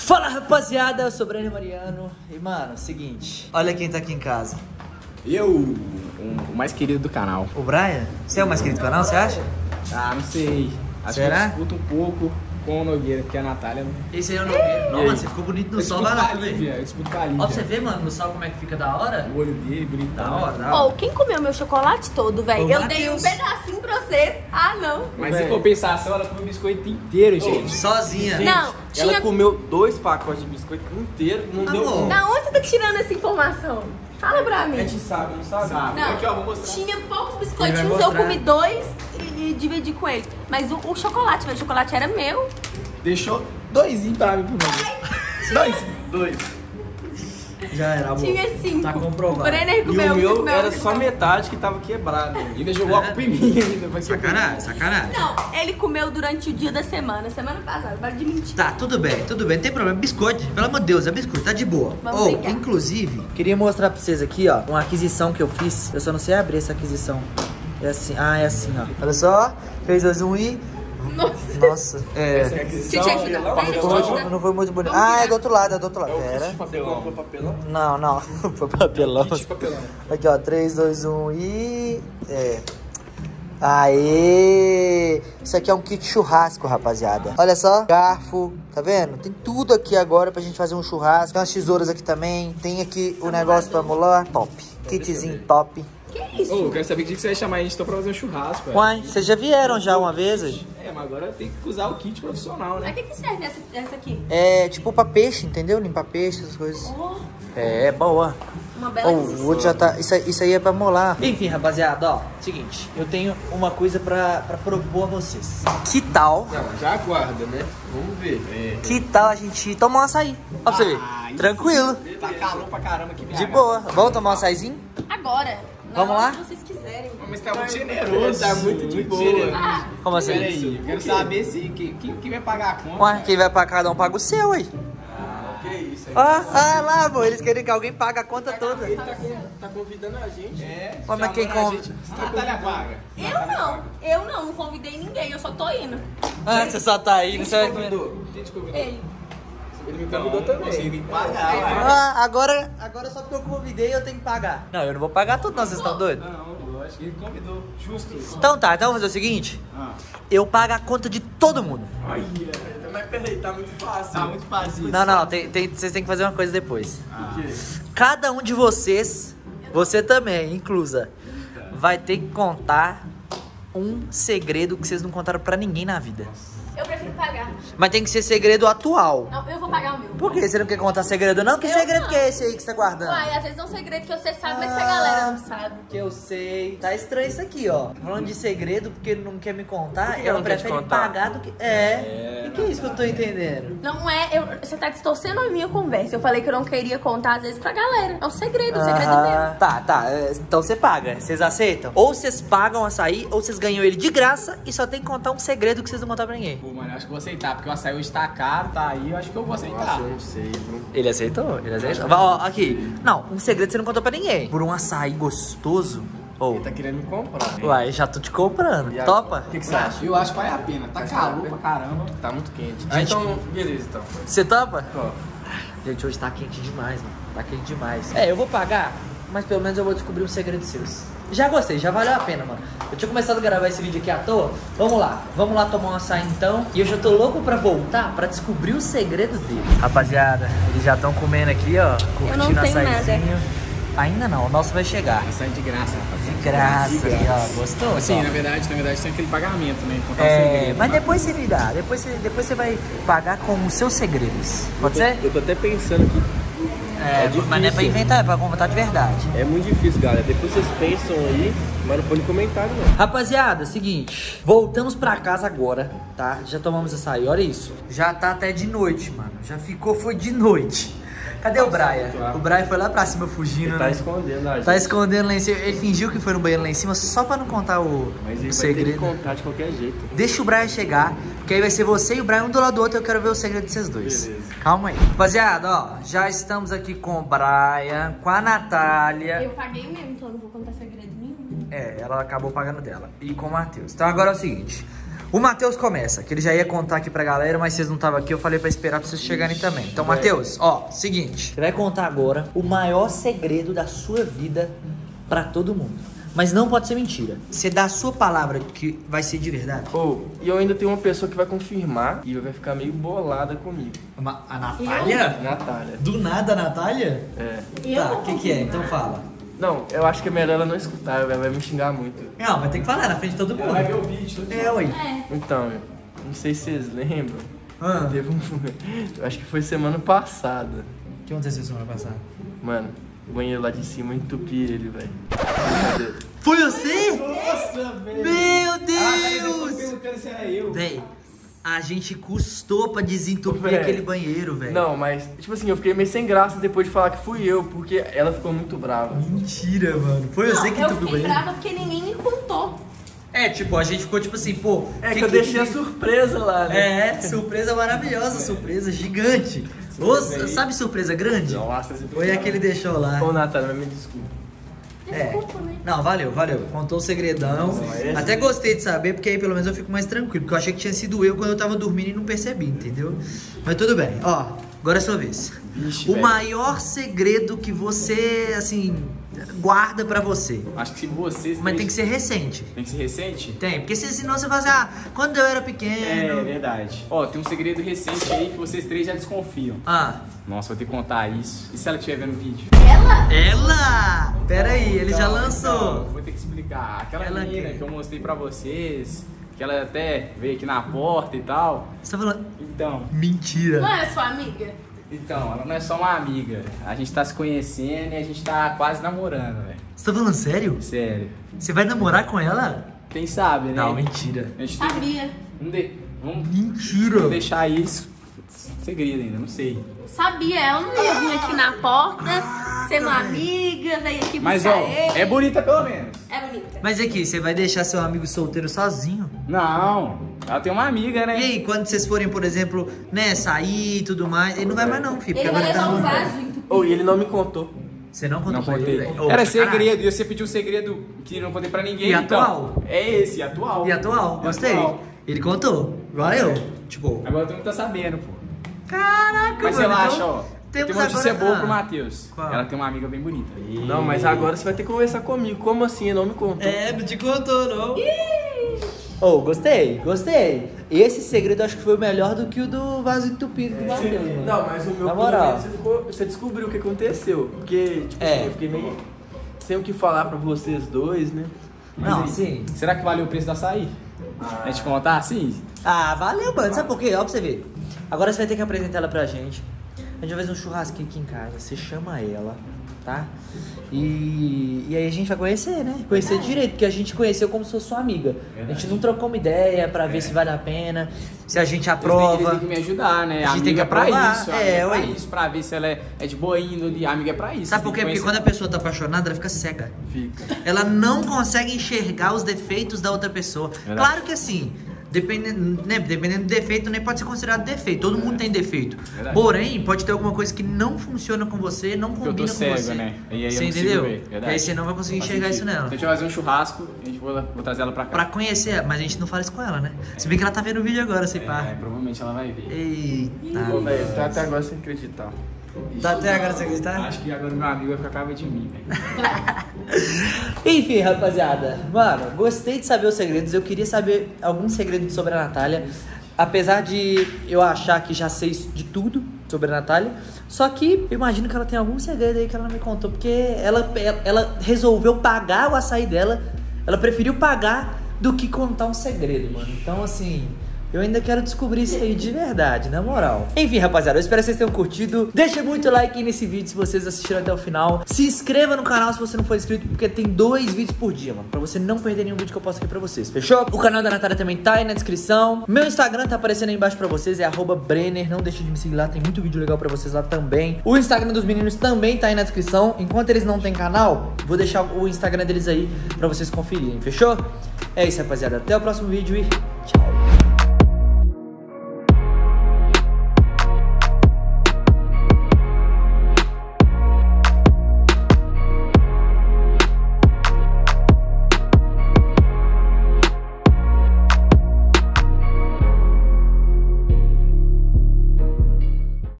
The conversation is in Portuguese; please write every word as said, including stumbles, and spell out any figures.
Fala rapaziada, eu sou o Breno Mariano. E mano, seguinte, olha quem tá aqui em casa. Eu, um, o mais querido do canal. O Brian? Você é o mais querido do canal, você acha? Ah, não sei. Acho Será? que eu disputo um pouco com o Nogueira, porque a Natália... Esse aí é o Nogueira. Não, mano, você ficou bonito no eu sol disputo lá, com a Lívia, eu disputo com a Lívia. Ó, pra você ver, mano, no sol como é que fica da hora. O olho dele, bonitão. Da hora, da hora. Ô, quem comeu meu chocolate todo, velho? Ô, Eu Matheus. dei um pedacinho pra vocês. Ah, não. Mas Véi. em compensação, ela comeu o biscoito inteiro, gente. Sozinha. Gente, Não, Ela tinha... comeu dois pacotes de biscoito inteiro, não deu Amor. um. Da onde você tá tirando essa informação? Fala pra A mim. gente sabe, não sabe? Sabe? Não, Aqui, ó, vou mostrar. tinha poucos Ele biscoitinhos, vai eu mostrar. comi dois e, e dividi com ele. Mas o, o chocolate, velho, o chocolate era meu. Deixou doisinho pra mim pro Nogueira. Dois. Dois. Já era, amor. Tinha sim. Tá O comprovado. Brenner E comeu, o você meu comeu, era você só comeu. metade que tava quebrado. E ainda jogou a culpa em mim ainda. Vai ser Sacanagem, sacanagem. Não, ele comeu durante o dia da semana, semana passada, para de mentir. Tá, tudo bem, tudo bem, não tem problema. Biscoito, pelo amor de Deus, é biscoito, tá de boa. Vamos Ou, brincar. inclusive, queria mostrar pra vocês aqui, ó, uma aquisição que eu fiz. Eu só não sei abrir essa aquisição. É assim, ah, é assim, ó. Olha só, três, dois, um e... Nossa. Nossa, é... Essa é a aquisição. Deixa eu te ajudar. Deixa eu te Foi- ajudar. não foi muito bonito. Ah, é do outro lado, é do outro lado. Pera. Papelão. papelão. Não, não. Foi papelão. Kit de papelão. Aqui, ó. três, dois, um e... É. Aê! Isso aqui é um kit churrasco, rapaziada. Olha só. Garfo. Tá vendo? Tem tudo aqui agora pra gente fazer um churrasco. Tem umas tesouras aqui também. Tem aqui o negócio pra molar. Top. Kitzinho top. Que isso? Ô, eu quero saber que dia que você vai chamar a gente então pra fazer um churrasco, velho. Uai, vocês já vieram já uma vez? Aí? É, mas agora tem que usar o kit profissional, Pra né? que, que serve essa, essa aqui? É tipo pra peixe, entendeu? Limpar peixe, essas coisas. Oh, É, boa. uma bela Oh, o aquisição. outro já tá. Isso, aí- isso aí é pra molar. Enfim, rapaziada, ó. Seguinte, eu tenho uma coisa pra, pra propor a vocês. Que tal? Não, já aguarda, né? Vamos ver. É. Que tal a gente tomar um açaí? Ó pra você ver. Ah, isso Tranquilo. Tá calor pra caramba aqui, De boa. Vamos tomar um açaizinho? Agora. Vamos Na hora lá? que vocês quiserem. Mas tá muito generoso. Tá muito de boa. generoso. Ah, Como assim? Peraí, eu quero saber se quem, quem, quem vai pagar a conta. Ué, quem vai pagar cada um paga o seu aí. Que isso aí? Ah, ah lá, amor. Eles querem que alguém pague a conta toda. Ele tá, tá convidando a gente. É, Como é quem chamando a conv- gente. Natália paga. eu não. Eu não, não convidei ninguém, eu só tô indo. Ah, você só tá aí, não Quem sei. te convidou? Quem te convidou? Ele. Ele me convidou também. Você tem que pagar, ué. Ah, agora, agora só porque eu convidei eu tenho que pagar. Não, eu não vou pagar tudo, não. Vocês estão doidos? Não, eu acho que ele convidou. Justo. Então tá, então vamos fazer o seguinte. Ah. Eu pago a conta de todo mundo. Mas peraí, tá muito fácil. Tá muito fácil. Não, não, tem, tem- vocês têm que fazer uma coisa depois. Ah. Cada um de vocês, você também, inclusa, vai ter que contar um segredo que vocês não contaram pra ninguém na vida. Eu prefiro pagar. Mas tem que ser segredo atual. Não, eu vou pagar o meu. Por quê? Você não quer contar segredo não? Que Eu segredo não. que é esse aí que você tá guardando? Uai, às vezes é um segredo que você sabe, mas que a galera não sabe. Que eu sei. Tá estranho isso aqui, ó. Falando de segredo, porque ele não quer me contar, Por que ela não quer te prefere contar? pagar do que... É. E que é isso que eu tô entendendo? Não é, eu, você tá distorcendo a minha conversa. Eu falei que eu não queria contar, às vezes, pra galera. É um segredo, um segredo Aham. meu. Tá, tá. é, Então você paga. Vocês aceitam? Ou vocês pagam açaí, ou vocês ganham ele de graça e só tem que contar um segredo que vocês não contaram pra ninguém. Pô, mano, eu acho que eu vou aceitar, porque o açaí hoje tá caro, tá aí, eu acho que eu vou aceitar. Nossa, eu não sei. Viu? Ele aceitou? Ele aceitou? Ó, aqui. Não, um segredo você não contou pra ninguém. Por um açaí gostoso. Ou. Ele tá querendo me comprar. né? Uai, já tô te comprando. E agora? Topa? O que, que você acha? Eu acho que vale a pena. Tá calor pra caramba. Tá muito quente. Gente- Então, beleza, então. Você topa? Ó, Gente, hoje tá quente demais, mano. Tá quente demais. É, eu vou pagar, mas pelo menos eu vou descobrir um segredo seus. Já gostei, já valeu a pena, mano. Eu tinha começado a gravar esse vídeo aqui à toa. Vamos lá, vamos lá tomar um açaí então. E eu já tô louco pra voltar pra descobrir o segredo dele. Rapaziada, eles já estão comendo aqui, ó. Eu não Curtindo tenho açaizinho. Ainda não, o nosso vai chegar. Açaí de graça, rapaz. De graça, aí, ó. Gostou? Assim, Ó. na verdade, na verdade tem aquele pagamento, né? Contar um É, segredo. mas depois você me dá. Depois você, depois você vai pagar com os seus segredos. Pode ser? eu tô até pensando aqui. É, é difícil. mas não é pra inventar, é pra contar de verdade. É muito difícil, galera. Depois vocês pensam aí, mas não põe no comentário, não. Rapaziada, seguinte, voltamos pra casa agora, tá? Já tomamos açaí, olha isso. Já tá até de noite, mano. Já ficou, foi de noite. Cadê o Brian? O Brian foi lá pra cima fugindo, Ele tá né? escondendo a gente. Tá escondendo lá em cima. Ele fingiu que foi no banheiro lá em cima só pra não contar o, Mas ele o vai ter que segredo. contar de qualquer jeito. Deixa o Brian chegar, porque aí vai ser você e o Brian um do lado do outro. Eu quero ver o segredo de vocês dois. Beleza. Calma aí. Rapaziada, ó, já estamos aqui com o Brian, com a Natália. Eu paguei mesmo, então eu não vou contar segredo nenhum. É, ela acabou pagando dela. E com o Matheus. Então agora é o seguinte. O Matheus começa, que ele já ia contar aqui pra galera, mas vocês não estavam aqui, eu falei pra esperar pra vocês chegarem também. Então, Matheus, ó, seguinte. Você vai contar agora o maior segredo da sua vida pra todo mundo. Mas não pode ser mentira. Você dá a sua palavra que vai ser de verdade. Oh, e eu ainda tenho uma pessoa que vai confirmar e vai ficar meio bolada comigo. A Natália? Natália. Do nada, a Natália? É. Tá, o que que é? Então fala. Não, eu acho que é melhor ela não escutar, ela vai me xingar muito. Não, mas tem que falar na frente de todo mundo. Ela vai ver o vídeo. É, ué. É. Então, não sei se vocês lembram. Ah. Teve um... Eu acho que foi semana passada. O que aconteceu semana passada? Mano, o banheiro lá de cima entupi ele, velho. Foi você? Nossa, velho. Meu Ah, daí depois Deus! perguntando se era eu. Véi, a gente custou pra desentupir Véi. aquele banheiro, velho. Não, mas, tipo assim, eu fiquei meio sem graça depois de falar que fui eu, porque ela ficou muito brava. Mentira, mano. Foi Não, você que eu entupiu o fiquei banheiro? brava porque ninguém me contou. É, tipo, a gente ficou tipo assim, pô... É que, eu deixei a surpresa lá, né? É, surpresa maravilhosa, surpresa gigante. Ô, sabe surpresa grande? Nossa, você Foi a que ele deixou lá. Ô, Natália, mas me desculpa. É. Desculpa, né? Não, valeu, valeu. Contou o segredão. esse- Até gostei de saber, porque aí pelo menos eu fico mais tranquilo. Porque eu achei que tinha sido eu quando eu tava dormindo e não percebi, entendeu? Mas tudo bem. Ó, agora é a sua vez. Vixe, O velho. maior segredo que você, assim, guarda pra você. Acho que se vocês... Mas tem que ser recente. Tem que ser recente? Tem, porque se- senão você fala assim, ah, quando eu era É, pequeno... verdade. Ó, tem um segredo recente aí que vocês três já desconfiam. Ah, Nossa, vou ter que contar isso. E se ela estiver vendo o vídeo? ela! Pera aí, ele já Então, lançou. então, vou ter que explicar. Aquela Ela menina quem? que eu mostrei pra vocês, que ela até veio aqui na porta e tal. Você tá falando... Então, Mentira. Não é sua amiga? então, ela não é só uma amiga. A gente tá se conhecendo e a gente tá quase namorando, velho. Você tá falando sério? Sério. Você vai namorar com ela? Quem sabe, né? Não, mentira. A gente tem... Sabia. Vamos, de... Vamos Mentira. deixar isso segredo ainda, não sei. Sabia, ela não ia vir aqui na porta, ser uma amiga, veio aqui buscar Mas, ó, ele. é bonita pelo menos. É bonita. Mas aqui, você vai deixar seu amigo solteiro sozinho? Não, ela tem uma amiga, né? E aí, quando vocês forem, por exemplo, né, sair e tudo mais, ele não vai mais não, filho. Ele porque vai agora tá levar um muito- vaso entupido. Ô, e ele não me contou. Você não contou Não pra contei. ele, velho? Ô, Era caralho. segredo, e você pediu um segredo que não contei pra ninguém. E então. atual? É esse, atual. E atual, E gostei. atual. Ele contou, igual eu. Tipo, Agora todo mundo tá sabendo, pô. caraca, Mas mano. relaxa, então, ó. temos Tem uma notícia agora- boa Ah, pro Matheus. qual? Ela tem uma amiga bem bonita. Não, mas agora você vai ter que conversar comigo. Como assim? Ele não me contou. É, não te contou, não. Oh, gostei, gostei. Esse segredo eu acho que foi melhor do que o do vaso entupido do Matheus, mano. Não, mas o meu Na pelo moral. menos, você, ficou- você descobriu o que aconteceu. Porque, tipo, É. assim, eu fiquei meio sem o que falar pra vocês dois, né? Não, aí, sim. Será que valeu o preço da açaí? A gente contar assim? Ah, valeu, mano. Sabe por quê? Ó, pra você ver. Agora você vai ter que apresentar ela pra gente. A gente vai fazer um churrasquinho aqui em casa. Você chama ela, tá? E, e aí a gente vai conhecer, né? Conhecer direito, porque a gente conheceu como se fosse sua amiga. A gente não trocou uma ideia pra ver se vale a pena, se a gente Eles têm, eles aprova. têm que me ajudar, né? A gente amiga tem que é pra aprovar. isso. É, amiga é pra ué. isso, pra ver se ela é, é de boa índole. A amiga é pra isso. Sabe por Tem quê? que Porque quando a pessoa tá apaixonada, ela fica cega. Fica. Ela não consegue enxergar os defeitos da outra pessoa. Verdade. Claro que assim, dependendo, né, dependendo do defeito, nem pode ser considerado defeito. Todo mundo tem defeito. Verdade. Porém, pode ter alguma coisa que não funciona com você, não Porque eu combina tô com cego, você. né? E aí eu você não consigo entendeu? ver, E verdade. aí você não vai conseguir Faz enxergar isso sentido. nela. Então a gente vai fazer um churrasco, a gente vou, vou trazer ela pra cá. Pra conhecer, mas a gente não fala isso com ela, né? Se bem que ela tá vendo o vídeo agora, sei É, pá. provavelmente ela vai ver. Eita. Pô, velho, tá até agora sem acreditar. Dá até agora você acreditar? Acho que agora meu amigo vai ficar com raiva de mim, velho. Enfim, rapaziada, mano, gostei de saber os segredos. Eu queria saber alguns segredos sobre a Natália. Apesar de eu achar que já sei de tudo sobre a Natália, só que eu imagino que ela tem algum segredo aí que ela não me contou, porque ela, ela, ela resolveu pagar o açaí dela. Ela preferiu pagar do que contar um segredo, mano. Então, assim, eu ainda quero descobrir isso aí de verdade, na moral. Enfim, rapaziada, eu espero que vocês tenham curtido. Deixa muito like aí nesse vídeo se vocês assistiram até o final. Se inscreva no canal se você não for inscrito, porque tem dois vídeos por dia, mano, pra você não perder nenhum vídeo que eu posto aqui pra vocês, fechou? O canal da Natália também tá aí na descrição. Meu Instagram tá aparecendo aí embaixo pra vocês, é arroba Brenner. Não deixe de me seguir lá, tem muito vídeo legal pra vocês lá também. O Instagram dos meninos também tá aí na descrição. Enquanto eles não têm canal, vou deixar o Instagram deles aí pra vocês conferirem, fechou? É isso, rapaziada. Até o próximo vídeo e